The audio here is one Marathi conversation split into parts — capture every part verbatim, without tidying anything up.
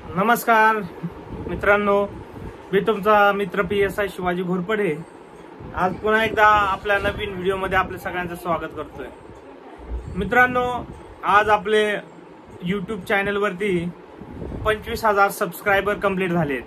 नमस्कार मित्रांनो, मी तुमचा मित्र P S I Shivaji Ghorpade आज पुन्हा एकदा आपल्या नवीन व्हिडिओमध्ये आपले सगळ्यांचं स्वागत करतोय। मित्रांनो, आज आपले यूट्यूब चॅनल वरती पंचवीस हजार सबस्क्रायबर कंप्लीट झालेत।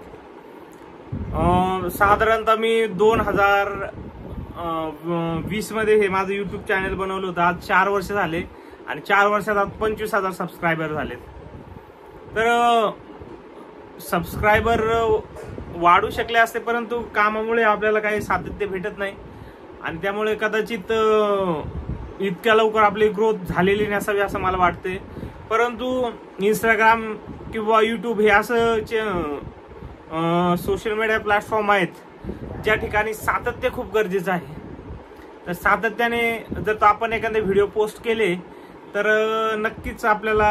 साधारणतः मी दोन हजार वीस मध्ये हे माझं यूट्यूब चॅनल बनवलं होतं। आज चार वर्ष झाले आणि चार वर्षात आज पंचवीस हजार सबस्क्रायबर झालेत। तर सबस्क्रायबर वाढू शकले असते, परंतु कामामुळे आपल्याला काही सातत्य भेटत नाही आणि त्यामुळे कदाचित इतक्या लवकर आपली ग्रोथ झालेली नसावी असं मला वाटते। परंतु इंस्टाग्राम किंवा यूट्यूब हे असं सोशल मीडिया प्लॅटफॉर्म आहेत ज्या ठिकाणी सातत्य खूप गरजेचं आहे। तर सातत्याने जर आपण एखादे व्हिडिओ पोस्ट केले तर नक्कीच आपल्याला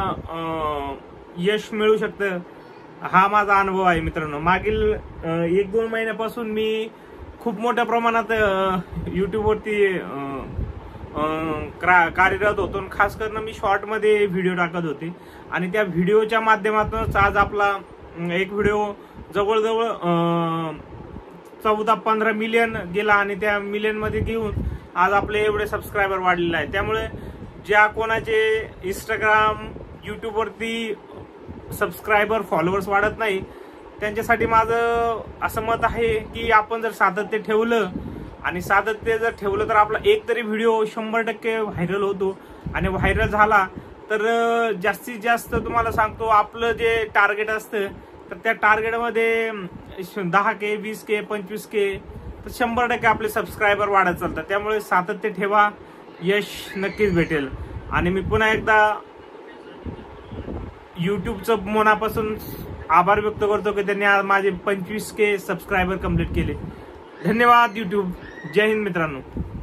यश मिळू शकतं। हा माझा अनुभव आहे मित्रांनो। मागील एक दोन महिन्यापासून मी खूप मोठ्या प्रमाणात यूट्यूबवरती कार्यरत होतो। खास करून मी शॉर्ट मध्ये व्हिडिओ टाकत होते आणि त्या व्हिडिओच्या माध्यमातूनच आज आपला एक व्हिडिओ जवळजवळ चौदा पंधरा मिलियन गेला आणि त्या मिलियन मध्ये घेऊन आज आपले एवढे सबस्क्रायबर वाढलेले आहे। त्यामुळे ज्या कोणाचे इंस्टाग्राम यूट्यूब वरती सबस्क्रायबर फॉलोअर्स वाढत नाही त्यांच्यासाठी माझं असं मत आहे की आपण जर सातत्य ठेवलं आणि सातत्य जर ठेवलं तर आपला एक तरी व्हिडिओ शंभर टक्के व्हायरल होतो आणि व्हायरल झाला तर जास्तीत जास्त तुम्हाला सांगतो आपलं जे टार्गेट असतं तर त्या टार्गेटमध्ये दहा के वीस के पंचवीस के तर शंभर टक्के आपले सबस्क्रायबर वाढत चालतात। त्यामुळे सातत्य ठेवा, यश नक्कीच भेटेल। आणि मी पुन्हा एकदा यूट्यूबचं मनापासून आभार व्यक्त करतो की त्यांनी आज माझे पंचवीस के सबस्क्रायबर कंप्लीट केले। धन्यवाद यूट्यूब। जय हिंद मित्रांनो।